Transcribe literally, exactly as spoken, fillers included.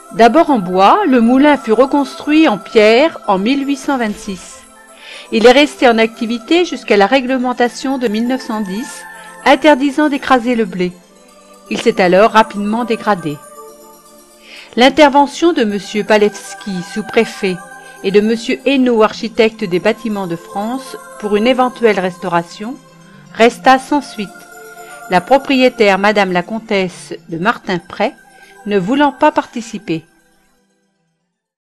D'abord en bois, le moulin fut reconstruit en pierre en mille huit cent vingt-six. Il est resté en activité jusqu'à la réglementation de mille neuf cent dix, interdisant d'écraser le blé. Il s'est alors rapidement dégradé. L'intervention de M. Palevski, sous-préfet, et de M. Hainaut, architecte des bâtiments de France, pour une éventuelle restauration, resta sans suite, la propriétaire Madame la Comtesse de Martinprey ne voulant pas participer.